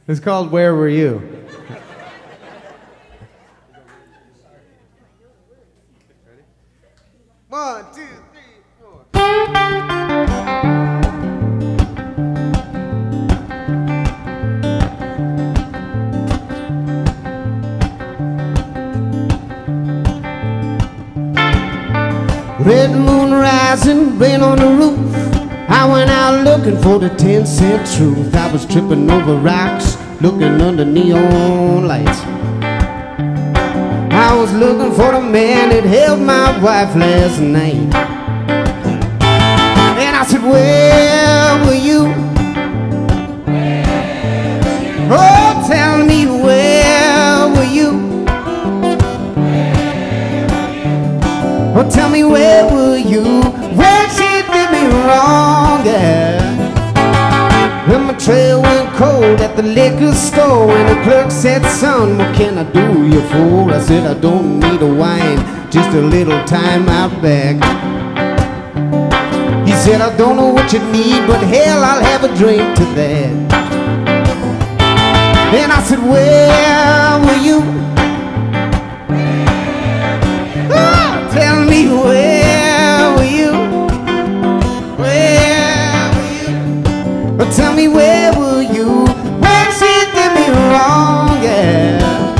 It's called Where Were You? One, two, three, four. Red moon rising, rain on the roof. I went out looking for the 10-cent truth. I was tripping over rocks, looking under neon lights. I was looking for the man that held my wife last night. And I said, where were you? Oh, tell me, where were you? Oh, tell me, where were you when she did me wrong, yeah? When my trail went cold at the liquor store, and the clerk said, son, what can I do you for? I said, I don't need a wine, just a little time out back. He said, I don't know what you need, but hell, I'll have a drink to that. And I said, where were you? Tell me, where were you? Where were you? But tell me, where were you when she did me wrong, yeah?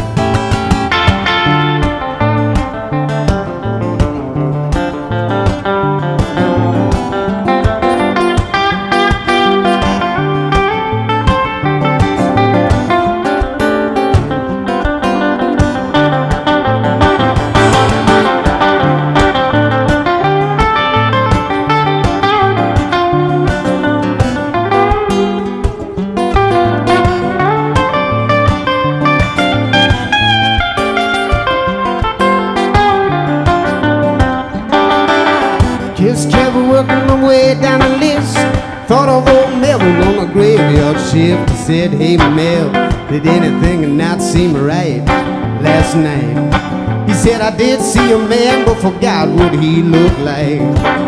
Just kept working my way down the list. Thought of old Melvin on the graveyard shift. He said, hey Mel, did anything not seem right last night? He said, I did see a man, but forgot what he looked like.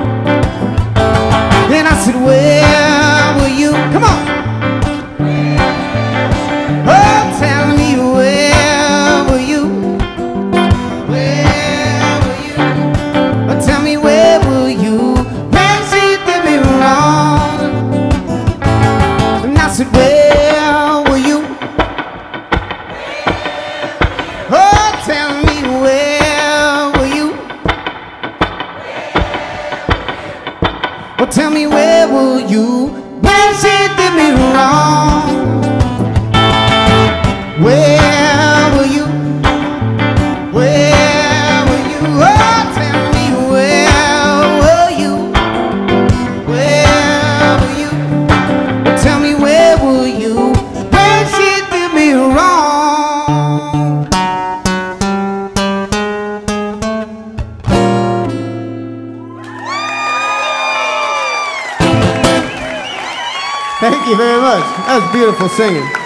Then I said, where were you? Come on! Oh, tell me, where were you? Where were you? Oh, tell me, where were you when she did me wrong? And I said, where were you? Oh, tell me, where were you? Oh, tell me, where were you when she did me wrong? Where were you? Where were you? Oh, tell me, where were you? Where were you? Oh, tell me, where were you when she did me wrong? Thank you very much. That was beautiful singing.